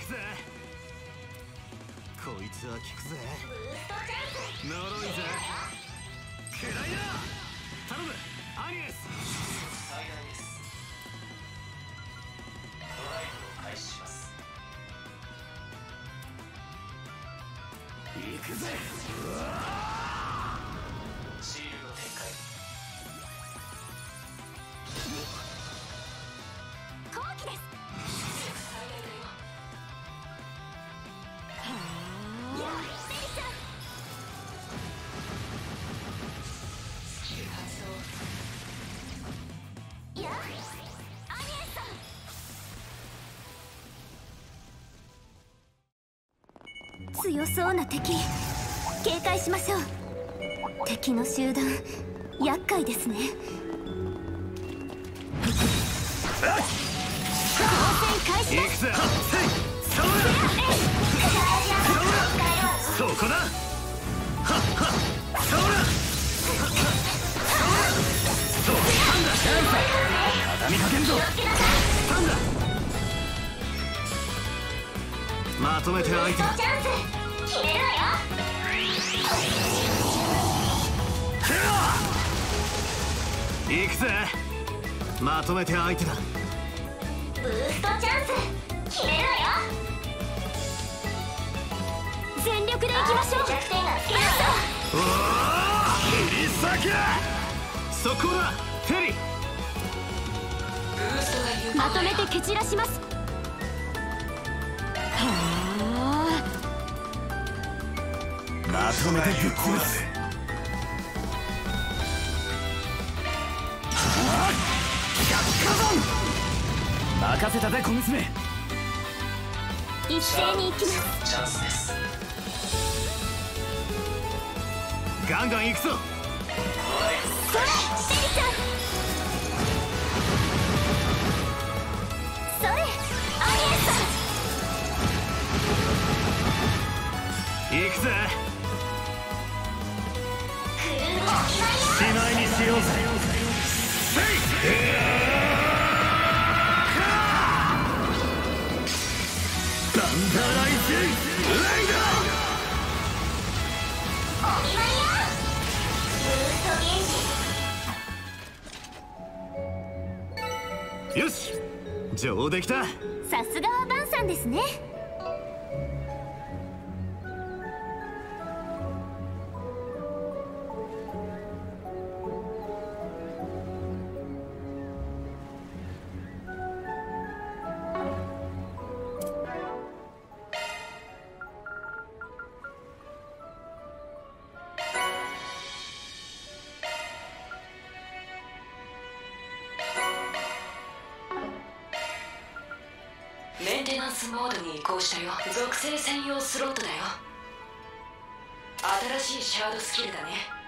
くぜ。こいつは効くぜ。呪いぜ。くらいだ。頼むアニエス。 最大です。ドライブを開始します。 行くぜ。 シールド展開。 後期です。 最大だよ。 やっベリちゃん。 スキル発動。 やっアニエスさん。強そうな敵、警戒しましょう。敵の集団厄介ですね。交戦開始です。 そこだ。はっはっ、そら。そう、パンダ。畳みかけんぞ。パンダ。まとめて相手だ。 チャンス決めるわよ。 行くぜ。まとめて相手だ。 ブーストチャンス決めるわよ。全力でいきましょう。弱点がつけました。 おお、切り裂け。そこだフェリー。 ブーストが有効。 まとめて蹴散らします。 まとめてぶっ潰す。任せたぜ小娘。 一斉に行きます。 チャンスです。 ガンガン行くぞ。 それシェリちゃん。それアニエスさん。 行くぜ。しまいにしようぜ。サンダーライズレイダお見舞いよ。ブーストゲージ。 ー。よし、上出来た。 さすがはバンさんですね。 メンテナンスモードに移行したよ。属性専用スロットだよ。新しいシャードスキルだね。